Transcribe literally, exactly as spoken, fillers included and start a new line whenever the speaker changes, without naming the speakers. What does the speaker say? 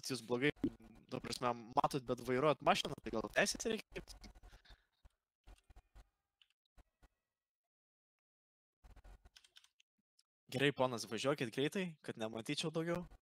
matot, jūs blogai, ta prasme, matot, bet vairuojat mašiną, tai gal teisės reikia? Gerai, ponas, važiuokit greitai, kad nematyčiau daugiau.